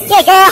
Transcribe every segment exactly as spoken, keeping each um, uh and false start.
Good girl.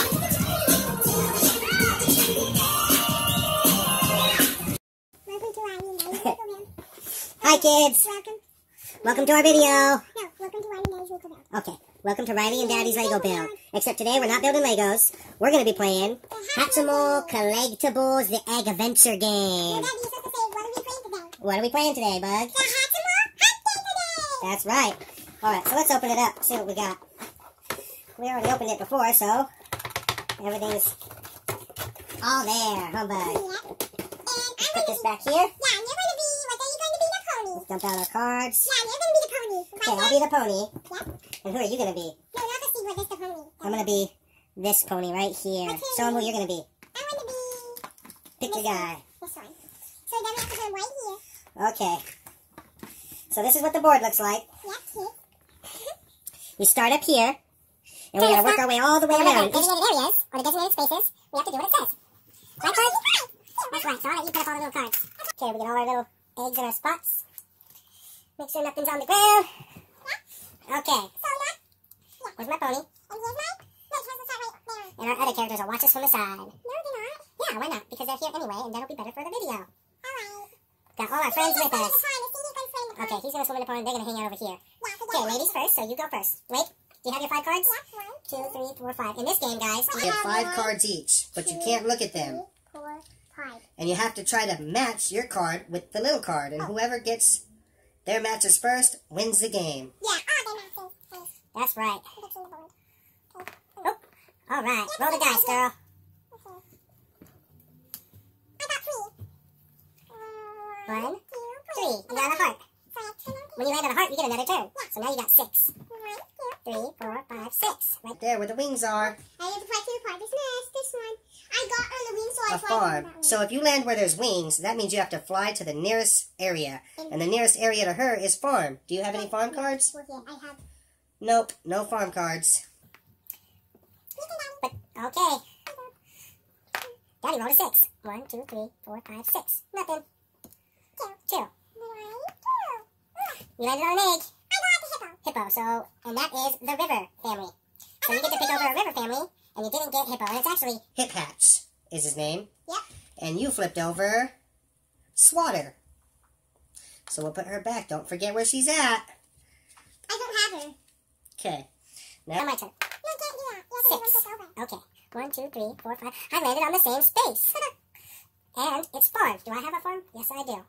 Hi kids. Welcome. Welcome to our video. No, welcome to Riley and Daddy's Lego Build. Okay, welcome to Riley and Daddy's Lego Build. Except today we're not building Legos. We're going to be playing Hatchimal Collectibles, the Egg Adventure game. Well, Daddy, you're supposed to say, what are we playing today? What are we playing today, Bug? The Hatchimal Hunt Day today! That's right. Alright, so let's open it up, see what we got. We already opened it before, so everything's all there, huh, Bug? Yep. And I'm Put going this to back be, here. yeah, and you're going to be, what are you going to be? The pony. Let's dump out our cards. Yeah, and you're going to be the pony. Okay, I'll be the pony. Yep. And who are you going to be? No, not the sequel, just the pony. I'm going to be this pony right here. Okay. Show them who you're going to be. I want to be Pick this your guy. One. This one. So then we have to put him right here. Okay. So this is what the board looks like. Yep, here. We start up here, and we're going to work our way all the way around. Designated areas, or the designated spaces, we have to do what it says. Right, cards? That's right, so I'll let you put up all the little cards. Okay, we get all our little eggs in our spots. Make sure nothing's on the ground. Okay. So that, Where's my pony? and here's my, wait, has to start right there. And our other characters will watch us from the side. No, they're not. Yeah, why not? Because they're here anyway, and that'll be better for the video. Alright. Got all our friends with us. Okay, Okay, he's going to swim in the pond, and they're going to hang out over here. yeah, Okay, ladies first, so you go first. Wait, do you have your five cards? Yeah, one, Two, three, four, five. In this game, guys, You get five cards each, but you can't look at them. three, four, five. And you have to try to match your card with the little card. And whoever gets their matches first wins the game. Yeah, oh, they're not safe. that's right. Fixing the board. Okay. Oh, all right. Roll the dice, girl. Okay. I got three. Uh, One, two, Three. You got a heart. So I turn on When you land on a heart, you get another turn. So now you got six. one, two. Three, four, five, six. Right. There, where the wings are, I have to fight two parts. This nest, this one. I got on the wing, so I a tried farm. that one. So if you land where there's wings, that means you have to fly to the nearest area. And the nearest area to her is farm. Do you have any farm cards? Well, yeah, I have. Nope, no farm cards. But, okay. Daddy rolled a six. One, two, three, four, five, six. Nothing. Two. Two. One, two. You landed on an egg. I got the hippo. Hippo. So, and that is the river family. So you get to pick over a river family, and you didn't get hippo. And it's actually, Hip Hatch is his name. Yep. And you flipped over Swatter. So we'll put her back. Don't forget where she's at. I don't have her. Okay. now Now, my turn. No, can't do that. You have to Six. flip over. Okay. One, two, three, four, five. I landed on the same space. And it's farm. Do I have a farm? Yes, I do.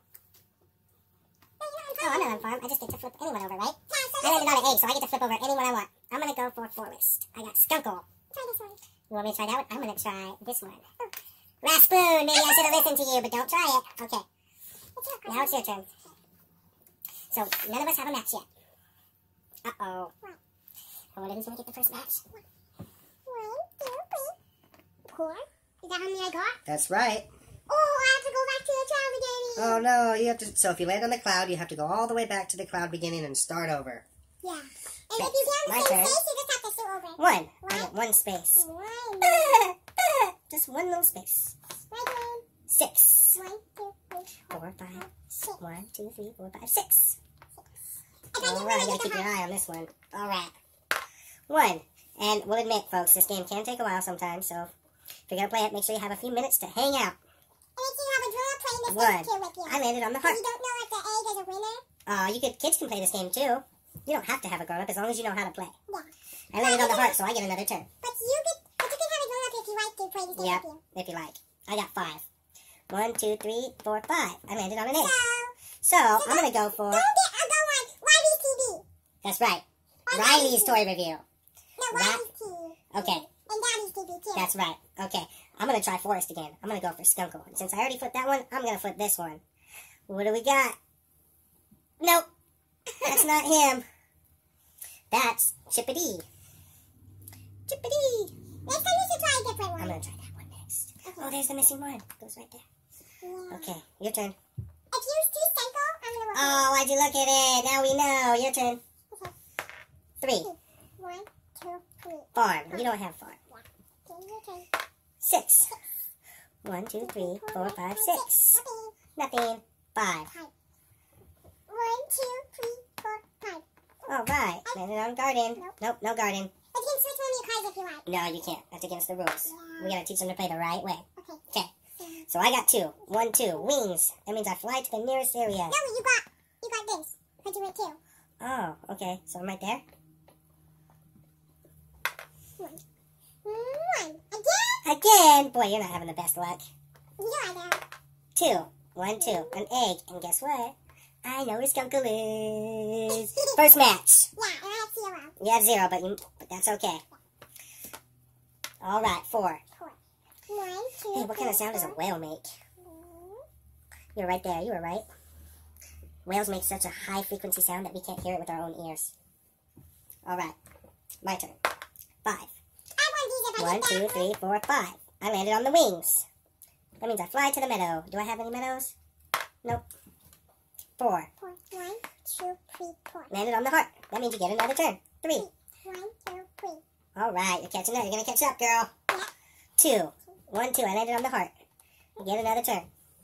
Oh, I'm not on farm. I just get to flip anyone over, right? I landed on an egg, so I get to flip over anyone I want. I'm going to go for forest. I got Skunkle. Try this one. You want me to try that one? I'm going to try this one. Raspoon. Maybe I should have listened to you, but don't try it. Okay. It's your Now it's your turn. So, none of us have a match yet. Uh-oh. What? I wonder who's going to get the first match. One, two, three, four. Is that how many I got? that's right. Oh, I have to go back to the child beginning. Oh no, you have to. So if you land on the cloud, you have to go all the way back to the cloud beginning and start over. Yeah. And if you get on My the same turn. space, you just have to start over. One. I get one space. One. Just one little space. My turn. Six. One, two, three, Four, five. six. One, two, three, four, five, six. I got All you right, really gotta keep good your heart. eye on this one. All right. One. And we'll admit, folks, this game can take a while sometimes, so if you're gonna play it, make sure you have a few minutes to hang out. And if you have a girl playing this One. game too with you. I landed on the If heart. you don't know if the egg is a winner. Uh, you could, kids can play this game too. You don't have to have a grown up as long as you know how to play. Yeah. I landed on the heart, so I get another turn. But you could, but you can have a grown up if you like to play this game Yep, with you. if you like. I got five. One, two, three, four, five. I landed on an egg. So, So, I'm gonna go for. don't get a go on Riley's T V. That's right. On Riley's Daddy's toy review. No, That- Riley's T V. Okay. And Daddy's T V too. That's right. Okay. I'm gonna try Forest again. I'm gonna go for Skunkle. And since I already flipped that one, I'm gonna flip this one. What do we got? Nope. That's not him. That's Chippity. Chippity. Next time you should try a different one. I'm gonna try that one next. Oh, there's the missing one. Goes right there. Yeah. Okay, your turn. If you choose Senko, I'm gonna work Oh, why'd you look at it? Now we know. Your turn. Okay. Three. One, two, three. Farm. You don't have farm. Yeah. Okay, your turn. Six. One, two, three, four, five, six. Okay. Nothing. Five. Five. One, two, three, four, five. All right. Landed on garden. Nope. Nope, no garden. But you can switch one of your cards if you want. No, you can't. That's against the rules. We gotta teach them to play the right way. Okay. Okay. So I got two. One, two. Wings. That means I fly to the nearest area. No, you got, you got this. Because you went two. Oh, okay. So I'm right there. One. One. Again? Again. Boy, you're not having the best luck. You are there. Two. One, two. An egg. And guess what? I know where Skunkle is. First match. Yeah, and I have zero. You have zero, but, you, but that's okay. All right. Four. Four. One, two, Hey, what kind of three, sound does a four. whale make? You were right there. You were right. Whales make such a high frequency sound that we can't hear it with our own ears. All right. My turn. Five. I want these if I One, get two, that three, four, five. I landed on the wings. That means I fly to the meadow. Do I have any meadows? Nope. Four. Four. One, two, three, four. Landed on the heart. That means you get another turn. Three. One, two, three. All right. You're catching up. You're going to catch up, girl. Yeah. Two. One, two. I landed on the heart. You get another turn.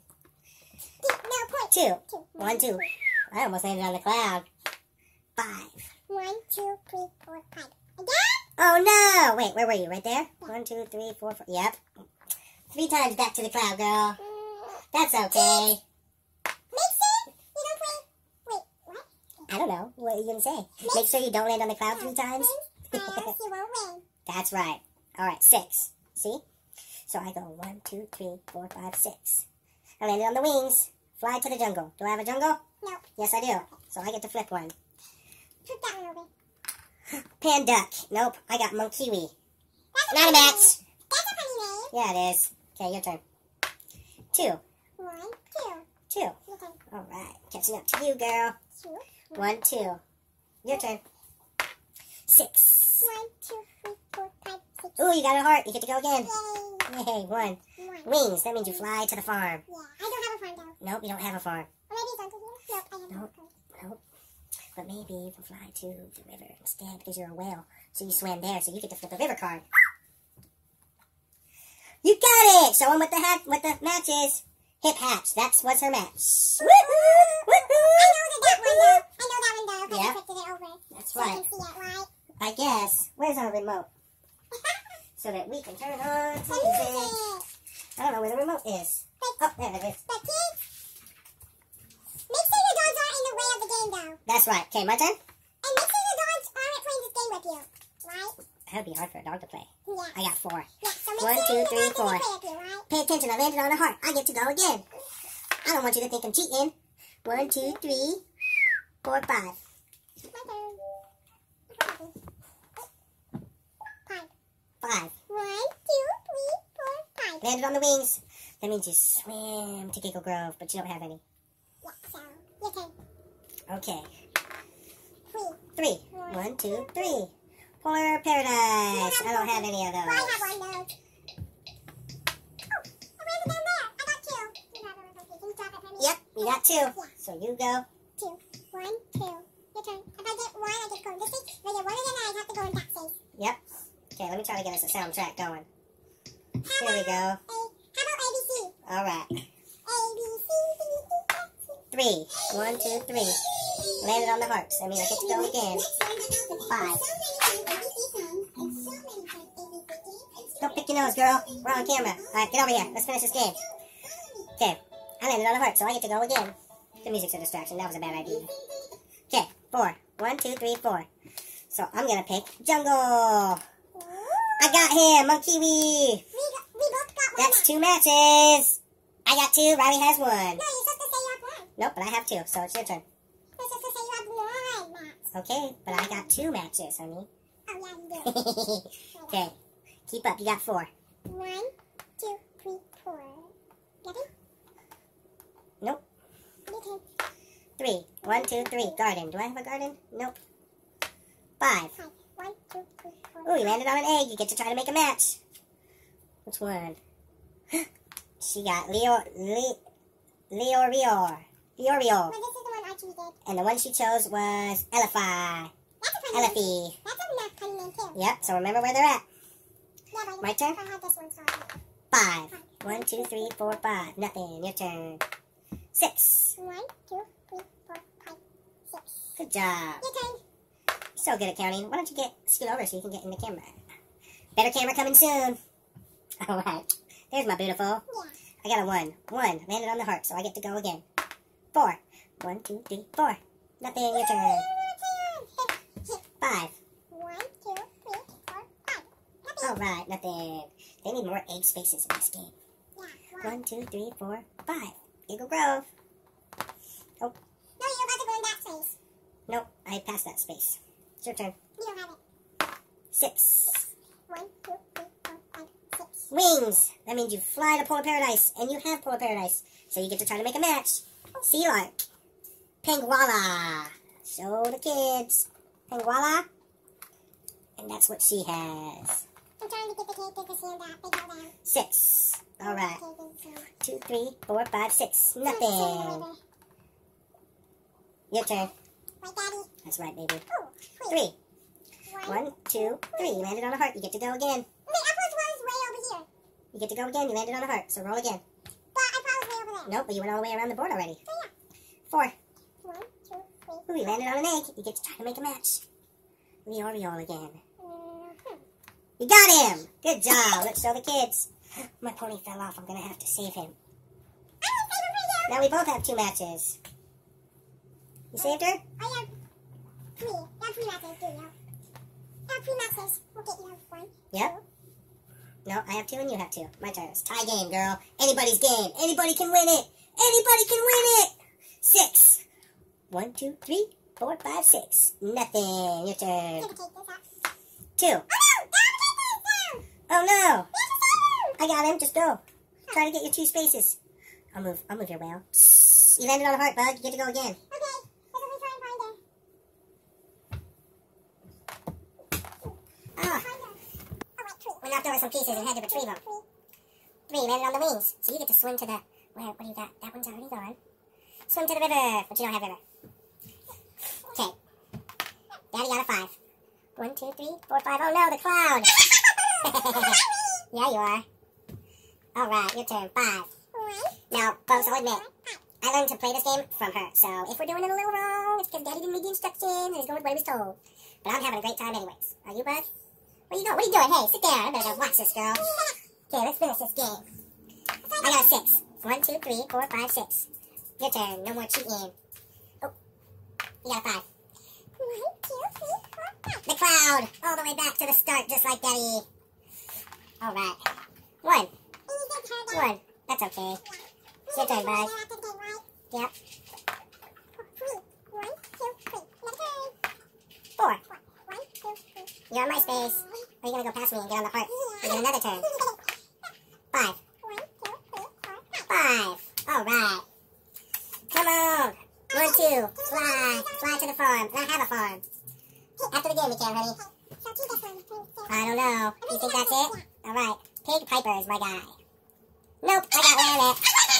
No, point. Two. Two. One, two. I almost landed on the cloud. Five. One, two, three, four, five. Again? Oh, no. Wait, where were you? Right there? One, two, three, four, four. Yep. Three times back to the cloud, girl. Mm. That's okay. Mixie? You don't play? Wait, what? I don't know. What are you going to say? Make sure you don't land on the cloud three times. Else you won't win. That's right. All right, six. See? So I go one, two, three, four, five, six. I landed on the wings. Fly to the jungle. Do I have a jungle? No. Yes, I do. So I get to flip one. Flip that one over. Pan duck. Nope. I got monkiwi. That's a Not a funny match. name. That's a funny name. Yeah, it is. Okay, your turn. Two. One, two. Two. Your turn. All right. Catching up to you, girl. Two. One, two. Your turn. Six. One, two, three, four, five, six. Ooh, you got a heart. You get to go again. Yay. Yay, one. One. Wings. That means you fly to the farm. Yeah. I don't have a farm though. Nope, you don't have a farm. Or maybe it's Uncle here. Nope, I have Nope. no farm. Nope. But maybe you can fly to the river instead because you're a whale. So you swam there, so you get to flip the river card. You got it! Show them what the hat, what the match is. Hip hatch. That's what's her match. Woohoo! I know Woohoo! that, that one though. I know that one though. Because Yeah. I flipped it over. That's So I right. can see it, right? I guess. Where's our remote? So that we can turn on The music. music. I don't know where the remote is. Oh, there it is. The kids. Make sure the dogs aren't in the way of the game though. That's right. Okay, my turn. And make sure the dogs aren't playing this game with you. Right? That would be hard for a dog to play. Yeah. I got four. Yeah, so make One, sure two, the three, dogs four. don't play with you, right? Pay attention. I landed on a heart. I get to go again. I don't want you to think I'm cheating. One, two, three, four, five. My turn. Five. Five. One, two, three, four, five. Landed on the wings. That means you swim to Giggle Grove, but you don't have any. Yeah, so your turn. Okay. Three. Three. One, two, three. Polar Paradise. I don't have any of Well, I those. have one though. Oh, I landed down there. I got two. You have one. Okay, can you drop it for me? Yep, you got two. So you go. Two. One, two. Your turn. If I get one, I get to go in this thing. If I get one of them, I have to go in that space. Yep. Okay, let me try to get us a soundtrack going. How Here we about go. A, how about A B C? All right. A, B, C, D, E, F, G. Three. One, two, three. Landed on the hearts. That means I get to go again. Five. Don't pick your nose, girl. We're on camera. All right, get over here. Let's finish this game. Okay. I landed on the heart, so I get to go again. The music's a distraction. That was a bad idea. Okay. Four. One, two, three, four. So I'm going to pick Jungle. I got him. Monkey Wee. We, got, we both got one. That's match. two matches. I got two. Riley has one. No, you're supposed to say you have one. Nope, but I have two, so it's your turn. You're supposed to say you have one match. Okay, but I got two matches, honey. Oh, yeah, you do. Okay, keep up. You got four. One, two, three, four. Ready? Nope. Your turn. Three. One, two, three. Garden. Do I have a garden? Nope. Five. Five. One, two, three, four. Ooh, you landed on an egg. You get to try to make a match. Which one? She got Leo, Le, Leorior. Leorior. Well, this is the one Archie did. And the one she chose was Elify. That's a funny name. Elifie. That's a nice funny name, too. Yep, so remember where they're at. Yeah, but My turn? I had this one, so I had it. Five. One, two, three, four, five. Nothing. Your turn. Six. One, two, three, four, five, six. Good job. Your turn. So good at counting. Why don't you get scoot over so you can get in the camera? Better camera coming soon. All right. There's my beautiful. Yeah. I got a one. One. Landed on the heart, so I get to go again. Four. One, two, three, four. Nothing. Your turn. Five. One, two, three, four, five. Nothing. All right. Nothing. They need more egg spaces in this game. Yeah. One, two, three, four, five. Eagle Grove. Oh. No, you're about to go in that space. Nope. I passed that space. It's your turn. You don't have it. Six. One, two, three, four, five, six. Wings. That means you fly to Polar Paradise, and you have Polar Paradise. So you get to try to make a match. Sea Lark. Penguala. Show the kids. Penguala. And that's what she has. I'm trying to get the kid to see that. They go down. Six. All right. Okay, Two, three, four, five, six. Nothing. Your turn. Right, Daddy. That's right, baby. Oh, wait. Three. One. One, two, three. You landed on a heart. You get to go again. Wait, I thought it was way over here. You get to go again. You landed on a heart. So roll again. But I thought it was way over there. Nope, but you went all the way around the board already. Oh, yeah. Four. One, two, three. Ooh, you landed on an egg. You get to try to make a match. Leoriole again. Mm-hmm. You got him! Good job. Let's show the kids. My pony fell off. I'm going to have to save him. I didn't save him for you. Now we both have two matches. You saved her? I have three. I have three matches, do you? I have three matches. Okay, you have one. Yep. No, I have two and you have two. My turn. It's tie game, girl. Anybody's game. Anybody can win it. Anybody can win it. Six. One, two, three, four, five, six. Nothing. Your turn. Take this out. Two. Oh, no! Dad, take this down! Oh, no. You have to save him! I got him. Just go. Try to get your two spaces. I'll move. I'll move your whale. You landed on a heart, bug. You get to go again. Okay, let's only try and find her. Ah, Find her. Oh, wait, three. we knocked over some pieces and had to retrieve them. Three. Three, landed on the wings. So you get to swim to the... Where? What do you got? That one's already gone. Swim to the river, but you don't have river. Okay. Daddy got a five. One, two, three, four, five. Oh no, the cloud. Yeah, you are. All right, your turn. Five. One. Now, folks, I'll admit, I learned to play this game from her. So if we're doing it a little wrong, it's because Daddy didn't read the instructions and he's going with what he was told. But I'm having a great time anyways. Are you, bud? Where you going? What are you doing? Hey, sit down. I better go watch this, girl. Okay, let's finish this game. I got a six. One, two, three, four, five, six. Your turn. No more cheating. Oh, you got a five. One, two, three, four, five. The cloud. All the way back to the start, just like Daddy. All right. One. And you did turn down. One. That's okay. Yeah. Your turn, bud. Right after the game, right? Yep. Three. One, two, three. Another turn. Four. Four. One, two, three. You're on my space. Or are you going to go past me and get on the heart? You get another turn. Five. One, two, three, four, five. Five. All right. Come on. One, two. Fly. Fly to the farm. And I have a farm. After the game we can, honey. So keep this one. Three, four. I don't know. You think that's it? All right. Pig Piper is my guy. Nope. I got Rabbit.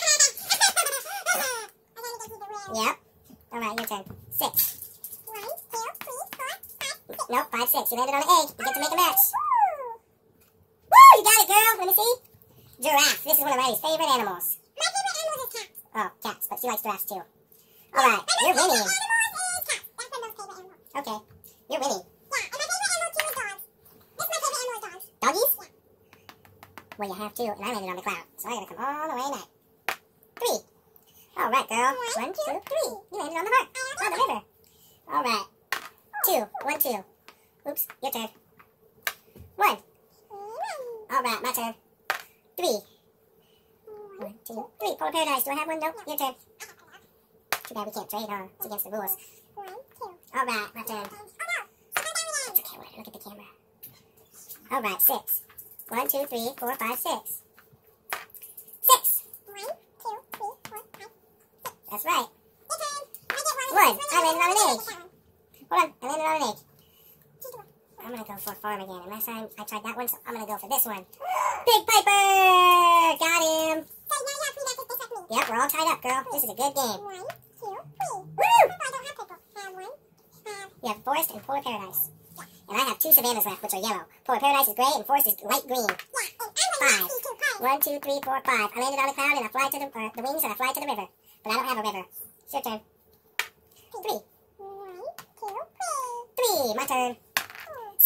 I gotta get you the red. Yep. All right. Your turn. Six. One, two, three, four, five, six. Nope. Five, six. You landed on an egg. You get to make a match. Woo! Woo! You got it, girl. Let me see. Giraffe. This is one of Riley's favorite animals. My favorite animal is cats. Oh, cats. But she likes giraffes too. All right. You're winning. Animal is cats. That's my most favorite animal. Okay. You're winning. Yeah, and my favorite animal too is dogs. This is my favorite animal is dogs. Doggies? Yeah. Well, you have two, and I landed on the cloud, so I gotta come all the way back. Three. All right, girl. One, two, three. You landed on the heart. On the river. All right. Two. One, two. Oops. Your turn. One. All right, my turn. Three. One, two, three. Polar Paradise. Do I have one? Nope. Your turn. Too bad we can't trade, huh? It's against the rules. One, two. All right, my turn. Oh no! Sit down It's okay, wait. Look at the camera. All right, six. One, two, three, four, five, six. Six. One, two, three, four, five. That's right. Your turn. I get One. one. I landed on an egg. That one. Hold on. I landed on an egg. Just one. I'm gonna go for farm again. And last time I tried that one, so I'm gonna go for this one. Big Piper! Got him! So now you have three matches except me. Yep, we're all tied up, girl. This is a good game. One, two, three. Woo! Oh, I don't have purple. I have one. Um, You have Forest and Polar Paradise. And I have two savannas left, which are yellow. Polar Paradise is gray and Forest is light green. yeah, and I'm gonna Five. have these two cards. One, two, three, four, five. I landed on the cloud and I fly to the, uh, the wings and I fly to the river. But I don't have a river. It's your turn. Three. One, two, three. Three. My turn. Four. Six.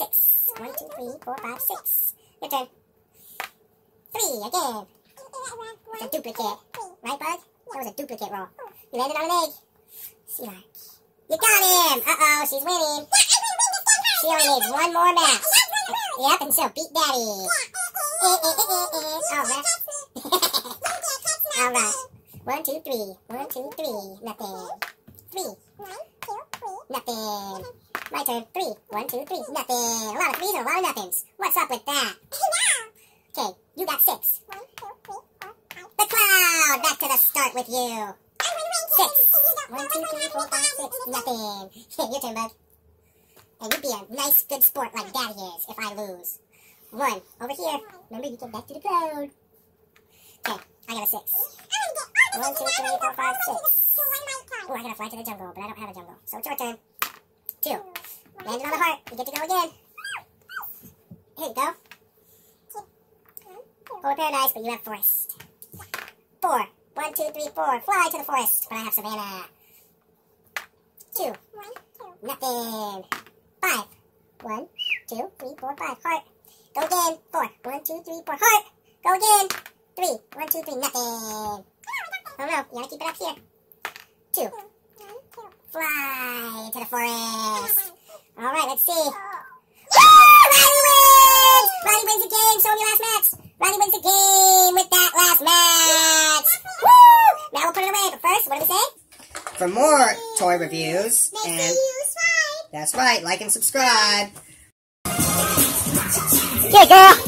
One, two, three, four, five, six. Your turn. Three, again. It's a duplicate. Right, bud? That was a duplicate roll. You landed on an egg. Sweetheart. You got him! Uh-oh, she's winning. She only needs one more match. Yep, and she'll beat Daddy. Alright. Alright. One, two, three. One, two, three. Nothing. Three. Nothing. My turn. Three. One, two, three. Nothing. A lot of threes and a lot of nothings. What's up with that? Okay, you got six. The cloud! Back to the start with you. Six. One, two, three, four, five, six. Nothing. Your turn, bud. And you be a nice, good sport like Daddy is if I lose. One. Over here. Remember, you get back to the cloud. Okay, I got a six. One, two, three, four, five, six. Oh, I gotta fly to the jungle, but I don't have a jungle. So it's your turn. Two. Landed on the heart. You get to go again. Here you go. Polar paradise, but you have forest. Four. One, two, three, four. Fly to the forest, but I have savannah. Two. Nothing. Five. One, two, three, four, five. Heart. Go again. Four. One, two, three, four. Heart. Go again. Three. One, two, three. Nothing. Oh no. You gotta keep it up here. Two. Fly to the forest. Alright, let's see. Woo! Riley wins! Riley wins the game. Show me your last match. Riley wins the game with that last match. Woo! Now we'll put it away. But first, what do we say? For more toy reviews, and that's right, like and subscribe. Here, girl.